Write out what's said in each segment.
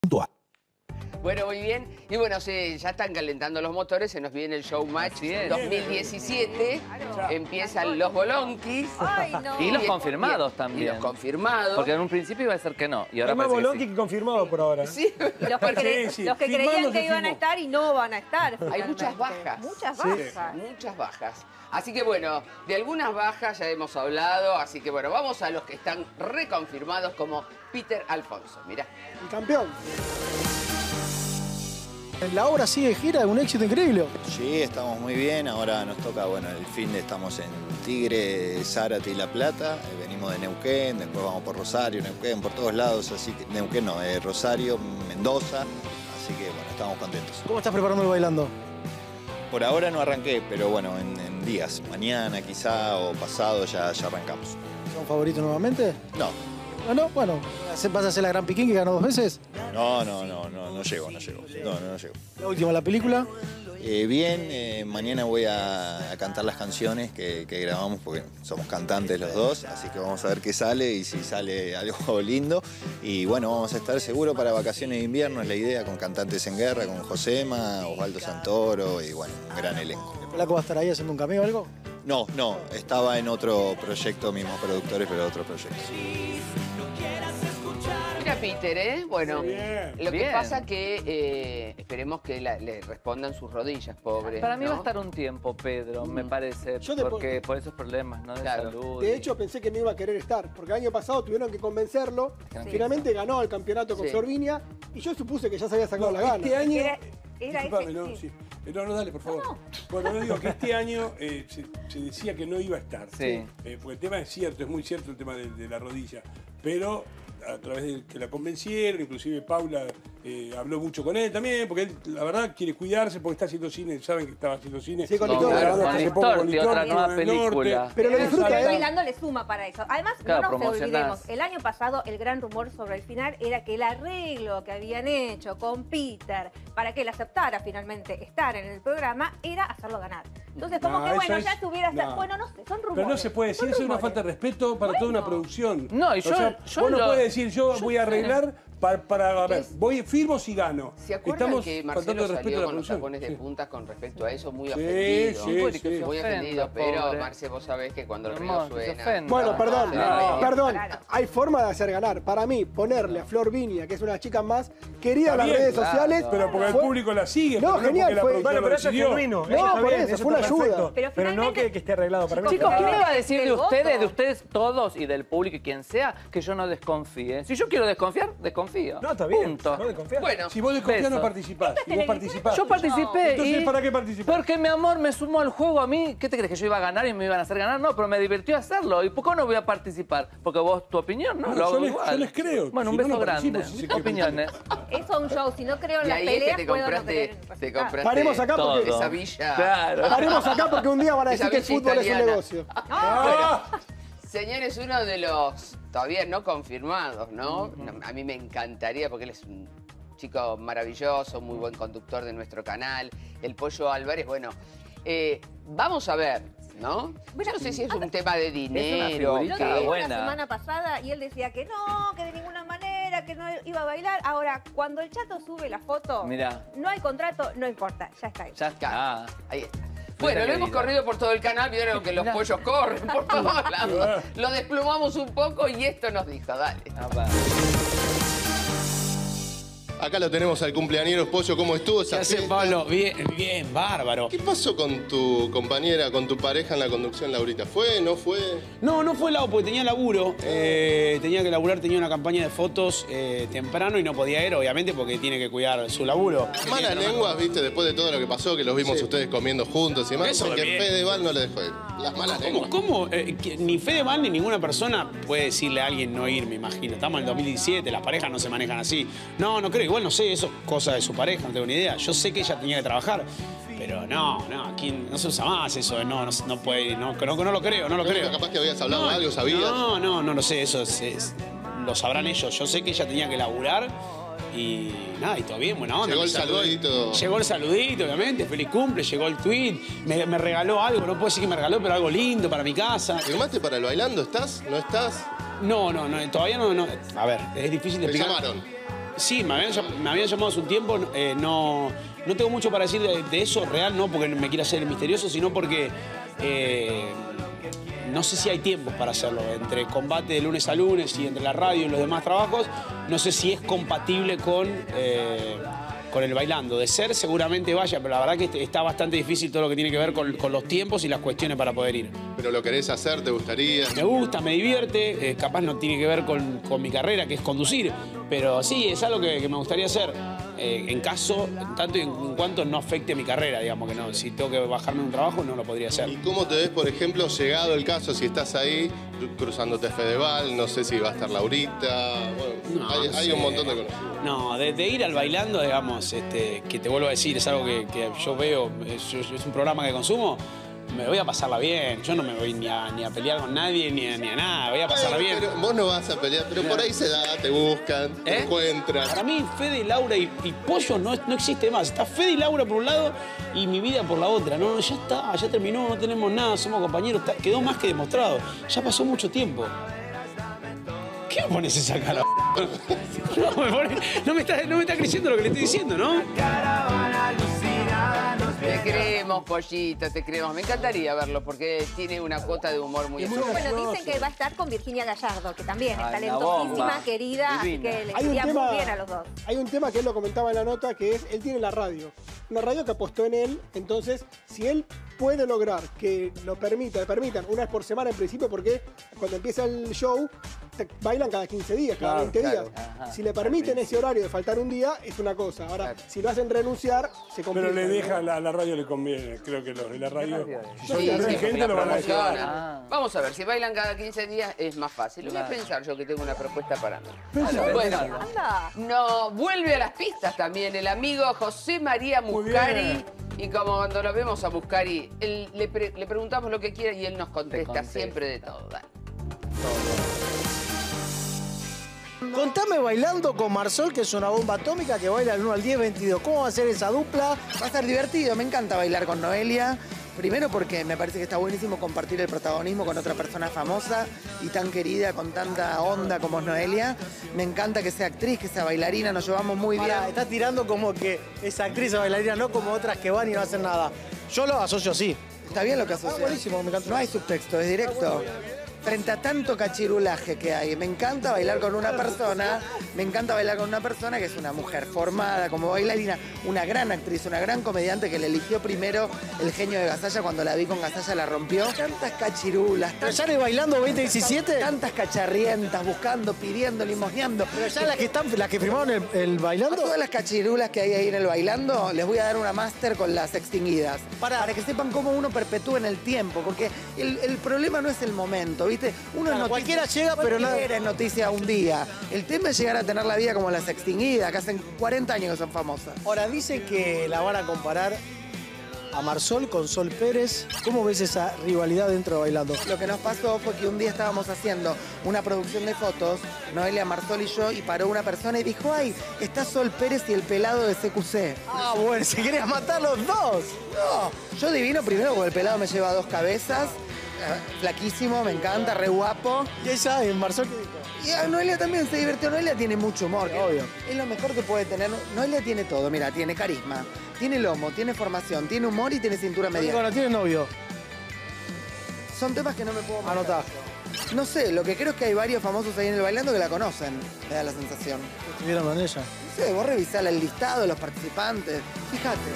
Bueno, muy bien. Y bueno, ya están calentando los motores, se nos viene el Showmatch 2017. Empiezan los Bolonquis. Ay, no. Y los confirmados también. Y los confirmados. Porque en un principio iba a ser que no. Y ahora Hay más parece Bolonqui que confirmado por ahora. Sí. Los que creían que iban a estar y no van a estar. Hay muchas bajas. Muchas Sí. bajas. Muchas bajas. Así que bueno, de algunas bajas ya hemos hablado. Así que bueno, vamos a los que están reconfirmados como Peter Alfonso. Mirá. El campeón. La obra sigue gira, un éxito increíble. Sí, estamos muy bien. Ahora nos toca, bueno, el fin de estamos en Tigre, Zárate y La Plata. Venimos de Neuquén, después vamos por Rosario, Neuquén, por todos lados. Así que, Neuquén no, Rosario, Mendoza. Así que, bueno, estamos contentos. ¿Cómo estás preparando el bailando? Por ahora no arranqué, pero bueno, en días. Mañana quizá o pasado ya arrancamos. ¿Son favoritos nuevamente? No. No, bueno, ¿vas a hacer la Gran Piquín que ganó 2 veces? No llego. No llego. La última, la película. Bien, mañana voy a cantar las canciones que grabamos porque somos cantantes los dos, así que vamos a ver qué sale y si sale algo lindo. Y bueno, vamos a estar seguro para vacaciones de invierno, es la idea, con Cantantes en Guerra, con Josema, Osvaldo Santoro y bueno, un gran elenco. ¿El Polaco va a estar ahí haciendo un cameo o algo? No, estaba en otro proyecto, mismos productores, pero otro proyecto. Mira, Peter, ¿eh? Bueno, lo que Bien. pasa que esperemos que le respondan sus rodillas, pobres. Para mí ¿no? va a estar un tiempo, Pedro, me parece. Yo Porque por esos problemas, ¿no? De Claro. salud. De hecho, pensé que no iba a querer estar, porque el año pasado tuvieron que convencerlo. Finalmente ganó el campeonato con Sí. Flor Viña y yo supuse que ya se había sacado la gana. Este año... Era Disculpame, ese, no, sí. sí. No, dale, por favor. Bueno, no digo que este año se decía que no iba a estar. Sí. Porque el tema es cierto, es muy cierto el tema de la rodilla. Pero a través de que la convencieron, inclusive Paula habló mucho con él también, porque él, la verdad, quiere cuidarse porque está haciendo cine. Saben que estaba haciendo cine. Sí, con Con Licor. grabando Con hace poco Licor, con de Licor, otra nueva en el película. norte. Pero lo disfruta, Pero ¿eh? Bailando le suma para eso. Además, Claro, no nos promocionás. olvidemos, el año pasado el gran rumor sobre el final era que el arreglo que habían hecho con Peter para que él aceptara finalmente estar en el programa era hacerlo ganar. Entonces, como No, que eso bueno, es- ya estuviera... no. Bueno, no sé, son rumores. Pero no se puede decir, son eso es una rumores. falta de respeto para toda una producción. No, y yo vos no lo- puedes decir, yo voy a arreglar para a ver, firmo si gano. ¿Se acuerdan Estamos que faltando Marcelo de respeto a salió la con los producción. tapones de Sí. puntas con respecto a eso? Muy Sí, ofendido. sí. Muy Se ofendido, ofenda, pero pobre. Marce, vos sabés que cuando el río Hermoso, se suena... ofende. Bueno, perdón, No. perdón. Claro. Hay forma de hacer ganar. Para mí, ponerle a Flor Viña, que es una chica más querida en las Está bien, redes claro. sociales. Pero porque el fue- público la sigue, No, pero genial, porque la fue- producción bueno, lo pero eso es decidió. genuino. Eso está por bien, eso, eso fue una está ayuda. perfecto. Pero Pero no finalmente- que esté arreglado. Para mí Chicos, no está ¿Qué me arreglado. va a decir de El voto. ustedes, todos y del público y quien sea, que yo no desconfíe? Si yo quiero desconfiar, desconfío. No, está bien. Punto. No desconfías. Bueno, Si vos desconfías no Beso. participás. Y vos participás. Yo participé. Entonces, y- ¿para qué participás? Porque mi amor me sumó al juego a mí. ¿Qué te crees? ¿Que yo iba a ganar y me iban a hacer ganar? No, pero me divirtió hacerlo. ¿Y por qué no voy a participar? Porque vos, tu opinión, ¿no? No, Lo hago yo les- igual. yo les creo. Bueno, un Si no, beso no participo, grande. si se quiere. Opiniones. Eso es un show. Si no creo en y las ahí es peleas, que te puedo no creer compraste, en el te resultado. compraste Paremos acá porque... Todo. esa villa. Claro. Paremos acá porque un día van a decir Esa que el villa fútbol es un italiana. negocio. Señores, uno de los todavía no confirmados, ¿no? A mí me encantaría porque él es un chico maravilloso, muy buen conductor de nuestro canal. El Pollo Álvarez, bueno, vamos a ver, ¿no? Yo no sé si es un tema de dinero. figurita Lo que- dijimos buena. la semana pasada y él decía que no, que de ninguna manera, que no iba a bailar. Ahora, cuando el Chato sube la foto, Mirá. no hay contrato, no importa, ya está ahí. Ya está. Ahí está. Bueno, lo hemos querida. corrido por todo el canal, vieron que los Mirá. pollos corren por todos lados. Lo desplumamos un poco y esto nos dijo, dale. Ah, va. Acá lo tenemos al cumpleañero Pollo. ¿Cómo estuvo ¿Qué esa hace, fiesta? Pablo? Bien, bien, bárbaro. ¿Qué pasó con tu compañera, con tu pareja en la conducción, Laurita? ¿Fue? ¿No fue? No, no fue lado porque tenía laburo. Tenía que laburar, tenía una campaña de fotos temprano y no podía ir, obviamente, porque tiene que cuidar su laburo. Malas lenguas, viste, después de todo lo que pasó, que los vimos ustedes comiendo juntos y demás, Eso porque bien. Fedeval no le dejó ir. Las malas lenguas. ¿Cómo? Ni Fedeval ni ninguna persona puede decirle a alguien no ir, me imagino. Estamos en el 2017, las parejas no se manejan así. No, no creo, igual no sé, eso es cosa de su pareja, no tengo ni idea. Yo sé que ella tenía que trabajar, pero no, aquí no se usa más eso de no puede ir, no lo creo, no lo creo. Capaz que habías hablado algo, sabías. No lo sé, eso lo sabrán ellos. Yo sé que ella tenía que laburar y nada, y todo bien, buena onda. Llegó me el saludó. saludito. Llegó el saludito, obviamente, feliz cumple, llegó el tweet, me regaló algo, no puedo decir que me regaló, pero algo lindo para mi casa. ¿Firmaste para el bailando? ¿Estás? ¿No estás? No, todavía no. A ver, es difícil de Me explicar. llamaron. Sí, me habían llamado hace un tiempo. No tengo mucho para decir de eso real, no porque me quiera hacer el misterioso, sino porque no sé si hay tiempos para hacerlo. Entre combate de lunes a lunes y entre la radio y los demás trabajos, no sé si es compatible con el bailando. De ser, seguramente vaya, pero la verdad que está bastante difícil todo lo que tiene que ver con los tiempos y las cuestiones para poder ir. ¿Pero lo querés hacer? ¿Te gustaría? Me gusta, me divierte, capaz no tiene que ver con mi carrera, que es conducir, pero sí, es algo que me gustaría hacer. En tanto y en cuanto no afecte mi carrera, digamos que no. Si tengo que bajarme un trabajo, no lo podría hacer. ¿Y cómo te ves, por ejemplo, llegado el caso, si estás ahí, cruzándote Fedeval, no sé si va a estar Laurita, bueno, hay un montón de conocidos? No, de ir al bailando, digamos, que te vuelvo a decir, es algo que yo veo, es un programa que consumo, me voy a pasarla bien. Yo no me voy ni a pelear con nadie, ni a nada, voy a pasarla bien. Pero vos no vas a pelear, pero por ahí se da, te buscan, te encuentran. Para mí, Fede, Laura y Pollo no existe más. Está Fede y Laura por un lado y mi vida por la otra. No, ya está, ya terminó, no tenemos nada, somos compañeros, quedó más que demostrado. Ya pasó mucho tiempo. ¿Qué me pones esa cara? No me está creyendo lo que le estoy diciendo, ¿no? Te creemos, Pollito, te creemos. Me encantaría verlo porque tiene una cuota de humor muy especial. Bueno, dicen que va a estar con Virginia Gallardo, que también es Ay, talentosísima, bomba. querida, así Divina. que le Hay un iría tema- muy bien a los dos. Hay un tema que él lo comentaba en la nota, que es, él tiene la radio. Una radio que apostó en él, entonces, si él puede lograr que le permitan una vez por semana en principio, porque cuando empieza el show, bailan cada 15 días, cada Claro, 20 claro. días. Ajá. Si le permiten ese horario de faltar un día, es una cosa. Ahora, si lo hacen renunciar, se complica. Pero le ¿no? deja, la radio le conviene, creo que los de la radio. Si son Sí, de sí, gente la lo van a promocionan. llevar. Ah. Vamos a ver, si bailan cada 15 días es más fácil. Lo voy a Claro. pensar yo que tengo una propuesta para mí. Bueno, Anda. No, vuelve a las pistas también el amigo José María Muy Muscari. bien. Y como cuando lo vemos a Muscari, le preguntamos lo que quiera y él nos contesta contesta. siempre de todo. Dale. Contame bailando con Marsol, que es una bomba atómica que baila del 1 al 10, 22. ¿Cómo va a ser esa dupla? Va a estar divertido, me encanta bailar con Noelia. Primero porque me parece que está buenísimo compartir el protagonismo con otra persona famosa y tan querida, con tanta onda como es Noelia. Me encanta que sea actriz, que sea bailarina, nos llevamos muy bien. Pará, está tirando como que es actriz o bailarina, no como otras que van y no hacen nada. Yo lo asocio así. Está bien lo que asocia. buenísimo, me encanta. No hay subtexto, es directo. Frente a tanto cachirulaje que hay, me encanta bailar con una persona, que es una mujer formada como bailarina, una gran actriz, una gran comediante que le eligió primero el genio de Gasalla. Cuando la vi con Gasalla la rompió. Tantas cachirulas, ¿Pero ya en Bailando 2017? tantas cacharrientas, buscando, pidiendo, limosneando. Pero ya las que firmaron el A Bailando. todas las cachirulas que hay ahí en el bailando, les voy a dar una máster con las extinguidas. Para que sepan cómo uno perpetúa en el tiempo, porque el problema no es el momento, ¿viste? Uno Claro, es cualquiera llega, pero nada. cualquiera es noticia un día. El tema es llegar a tener la vida como las extinguidas, que hacen 40 años que son famosas. Ahora, dice que la van a comparar a Marsol con Sol Pérez. ¿Cómo ves esa rivalidad dentro de Bailando? Lo que nos pasó fue que un día estábamos haciendo una producción de fotos, Noelia, Marsol y yo, y paró una persona y dijo, ay, está Sol Pérez y el pelado de CQC. Ah, bueno, si querías matar los dos. No, yo divino primero porque el pelado me lleva 2 cabezas, flaquísimo, me encanta, re guapo. Y ella, en Marsol, ¿qué dijo? Y a Noelia también se divirtió. Noelia tiene mucho humor. Sí, obvio. Es lo mejor que puede tener. Noelia tiene todo. Mira, tiene carisma, tiene lomo, tiene formación, tiene humor y tiene cintura mediana. Bueno, tiene novio. Son temas que no me puedo manejar. Anotá. No sé, lo que creo es que hay varios famosos ahí en el bailando que la conocen. Me da la sensación. ¿Estuvieron con ella? No sé, vos revisás el listado de los participantes. Fíjate.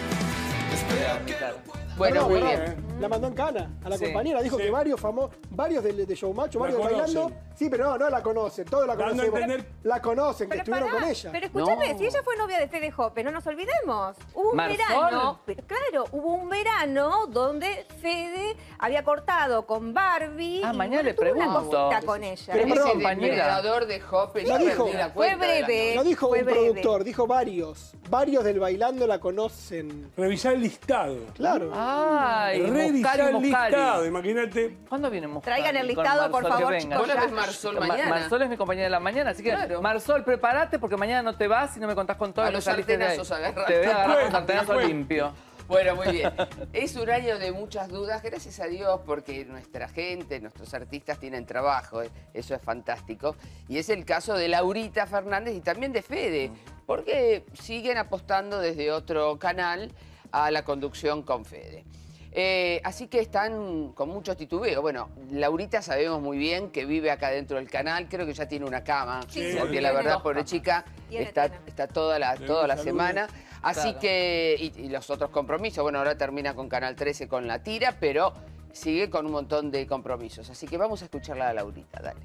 Bueno, No, muy perdón, bien. La mandó en cana a la Sí. compañera. Dijo Sí. que varios de Showmacho, La varios bailando. conocen. Sí, pero no la conocen. Todos la Dando a conocen. entender- La conocen, que Pero estuvieron pará, con ella. Pero escúchame, No. si ella fue novia de Fede Hoppe, no nos olvidemos. Hubo un ¿Marsol? verano, pero claro, hubo un verano donde Fede había cortado con Barbie. Ah, y mañana le tuvo una pregunto. cosita con ella. Pero Ese perdón, compañera. depredador de Hoppe, Lo yo dijo. perdí la Fue cuenta de las breve. No dijo Fue un breve. productor, dijo varios. Varios del bailando la conocen. Revisar el listado. Claro. Ay, Revisar el Muscari. listado, imagínate. ¿Cuándo viene Muscari? Traigan el Con listado, por Marsol, que favor, venga. chicos, Vos la ya. ves Marsol mañana. Marsol es mi compañera de la mañana, así que Claro. Marsol, prepárate porque mañana no te vas y no me contás con todo A y no los saliste de ahí. sartenazos agarrás. Te voy a agarrar con Te sartenazo cuento. limpio. Bueno, muy bien. Es un año de muchas dudas, gracias a Dios, porque nuestra gente, nuestros artistas tienen trabajo, eso es fantástico. Y es el caso de Laurita Fernández y también de Fede, porque siguen apostando desde otro canal a la conducción con Fede. Así que están con mucho titubeo. Bueno, Laurita sabemos muy bien que vive acá dentro del canal, creo que ya tiene una cama, porque la verdad, pobre chica, está toda la semana. Así que, y los otros compromisos, bueno, ahora termina con Canal 13 con La Tira, pero sigue con un montón de compromisos. Así que vamos a escucharla a Laurita, dale.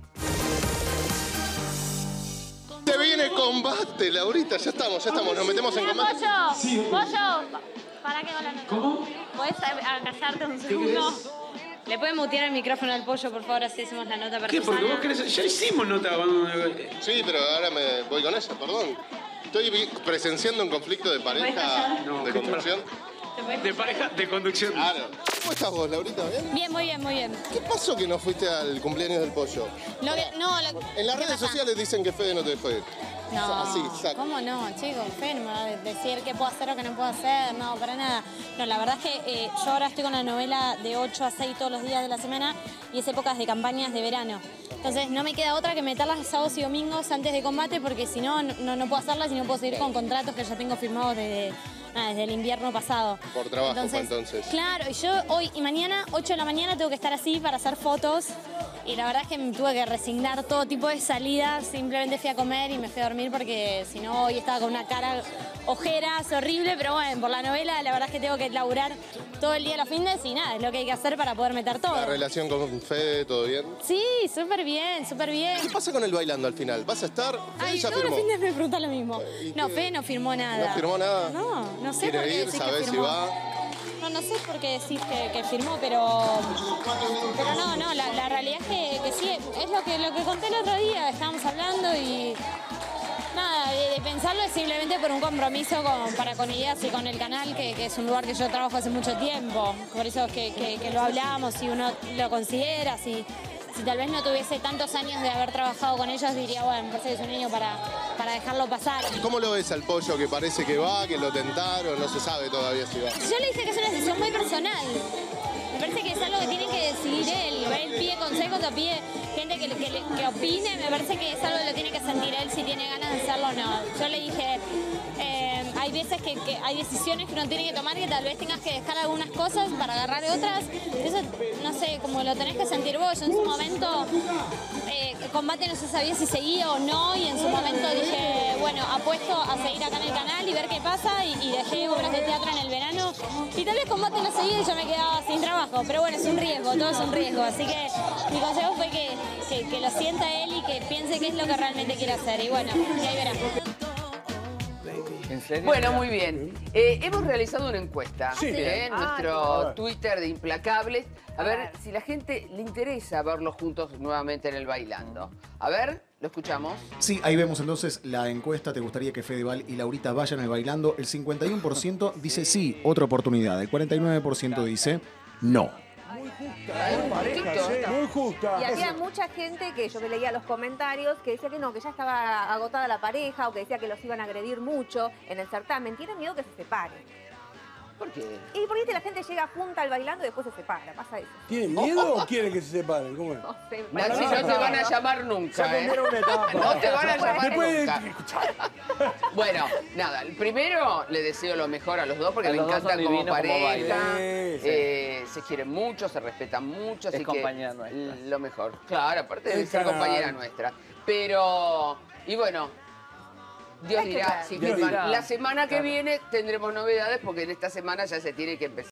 Te viene combate, Laurita, ya estamos, nos metemos en combate. Pollo, sí. Pollo, ¿para qué con la nota? ¿Cómo? ¿Podés callarte un segundo? ¿Le pueden mutear el micrófono al Pollo, por favor, así hacemos la nota personal? ¿Qué? Porque vos querés... Ya hicimos nota. Sí, pero ahora me voy con ella, perdón. Estoy presenciando un conflicto de pareja, de conducción. De pareja, de conducción. Claro. ¿Cómo estás vos, Laurita? ¿Bien? Bien, muy bien, muy bien. ¿Qué pasó que no fuiste al cumpleaños del Pollo? En las redes sociales dicen que Fede no te dejó ir. No, así, exacto. ¿Cómo no, chicos? Fede no me va a decir qué puedo hacer o qué no puedo hacer, no, para nada. No, la verdad es que yo ahora estoy con la novela de 8 a 6 todos los días de la semana y es épocas de campañas de verano. Entonces no me queda otra que meterlas los sábados y domingos antes de combate porque si no, no puedo hacerlas y no puedo seguir con contratos que ya tengo firmados desde el invierno pasado. Por trabajo entonces. Claro, y yo hoy y mañana, 8 de la mañana, tengo que estar así para hacer fotos. Y la verdad es que me tuve que resignar todo tipo de salidas. Simplemente fui a comer y me fui a dormir porque si no hoy estaba con una cara ojeras horrible. Pero bueno, por la novela la verdad es que tengo que laburar todo el día los fines y nada, es lo que hay que hacer para poder meter todo. ¿La relación con Fede, todo bien? Sí, súper bien, súper bien. ¿Qué pasa con el bailando al final? ¿Vas a estar? Ay, ya todos firmó. los fines me preguntan lo mismo. No, Fede no firmó nada. ¿No firmó nada? No sé ¿Quiere por qué ir? decís ¿Sabés que si firmó. va? No sé por qué decís que firmó, pero no, la realidad es que sí, es lo que conté el otro día, estábamos hablando y nada, de pensarlo es simplemente por un compromiso para con Ideas y con el canal, que es un lugar que yo trabajo hace mucho tiempo, por eso es que lo hablamos, si uno lo considera, si tal vez no tuviese tantos años de haber trabajado con ellos, diría, bueno, me parece que es un niño para dejarlo pasar. ¿Cómo lo ves al Pollo que parece que va, que lo tentaron, no se sabe todavía si va? Yo le dije que es una decisión muy personal. Me parece que es algo que tiene que decidir él. Él pide consejos o pide gente que opine. Me parece que es algo que lo tiene que sentir él si tiene ganas de hacerlo o no. Yo le dije, hay veces que hay decisiones que uno tiene que tomar que tal vez tengas que dejar algunas cosas para agarrar otras. Eso, no sé, como lo tenés que sentir vos. Yo en su momento, el combate no se sabía si seguía o no y en su momento dije, bueno, apuesto a seguir acá en el canal y ver qué pasa y dejé obras de teatro en el verano y tal vez combate no seguía y yo me quedaba sin trabajo. Pero bueno, es un riesgo, todo es un riesgo. Así que mi consejo fue que lo sienta él y que piense qué es lo que realmente quiere hacer. Y bueno, y ahí verá. ¿En serio? Bueno, muy bien. Hemos realizado una encuesta en nuestro ver. Twitter de Implacables. A ver si la gente le interesa verlos juntos nuevamente en el Bailando. A ver, lo escuchamos. Sí, ahí vemos entonces la encuesta. ¿Te gustaría que Fedeval y Laurita vayan al Bailando? El 51% dice sí, otra oportunidad. El 49% dice no. Muy justa. Y había mucha gente que yo me leía los comentarios que decía que no, que ya estaba agotada la pareja o que decía que los iban a agredir mucho en el certamen. Tienen miedo que se separen. ¿Por qué? Y porque la gente llega junta al Bailando y después se separa, pasa eso. ¿Tienen miedo o quieren que se separen? ¿Cómo es? No sé, Maxi, no te van a llamar nunca. Ya pondieron una etapa. No te van a llamar Después nunca. Bueno, nada, primero le deseo lo mejor a los dos porque A me los dos encantan son como divinos como pareja. bailan. Se quieren mucho, se respetan mucho. Es así compañera que nuestra. lo mejor. Claro, aparte de El ser canal. compañera nuestra. Pero, y bueno, Dios Hay que dirá ver. si Dios firman. dirá. La semana que Claro. viene tendremos novedades porque en esta semana ya se tiene que empezar.